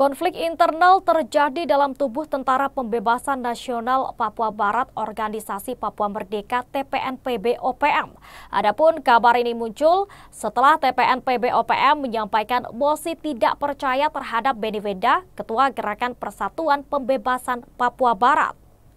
Konflik internal terjadi dalam tubuh Tentara Pembebasan Nasional Papua Barat Organisasi Papua Merdeka TPNPB-OPM. Adapun kabar ini muncul setelah TPNPB-OPM menyampaikan mosi tidak percaya terhadap Benny Wenda, Ketua Gerakan Persatuan Pembebasan Papua Barat.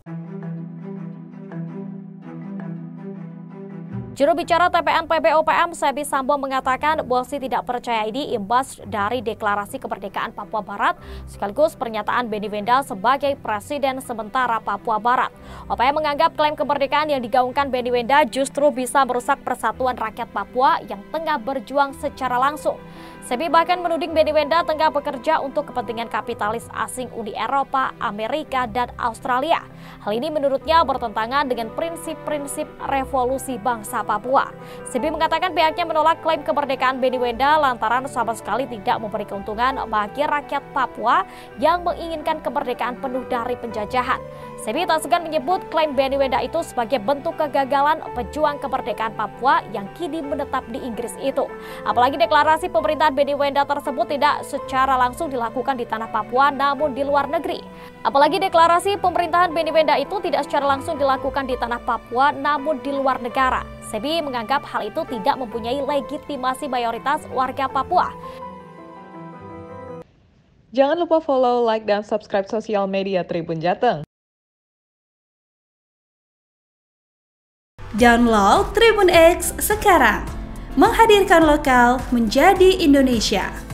Juru bicara TPNPB-OPM Sebi Sambo mengatakan mosi tidak percaya ini imbas dari deklarasi kemerdekaan Papua Barat sekaligus pernyataan Benny Wenda sebagai Presiden sementara Papua Barat. OPM menganggap klaim kemerdekaan yang digaungkan Benny Wenda justru bisa merusak persatuan rakyat Papua yang tengah berjuang secara langsung. Sebi bahkan menuding Benny Wenda tengah bekerja untuk kepentingan kapitalis asing Uni Eropa, Amerika, dan Australia. Hal ini menurutnya bertentangan dengan prinsip-prinsip revolusi bangsa Papua. Sebi mengatakan pihaknya menolak klaim kemerdekaan Benny Wenda lantaran sama sekali tidak memberi keuntungan bagi rakyat Papua yang menginginkan kemerdekaan penuh dari penjajahan. Sebi tak segan menyebut klaim Benny Wenda itu sebagai bentuk kegagalan pejuang kemerdekaan Papua yang kini menetap di Inggris itu. Apalagi deklarasi pemerintahan Benny Wenda tersebut tidak secara langsung dilakukan di tanah Papua namun di luar negeri. Apalagi deklarasi pemerintahan Benny Wenda itu tidak secara langsung dilakukan di tanah Papua namun di luar negara. Sebi menganggap hal itu tidak mempunyai legitimasi mayoritas warga Papua. Jangan lupa follow, like, dan subscribe sosial media Tribun Jateng. Download Tribun X sekarang, menghadirkan lokal menjadi Indonesia.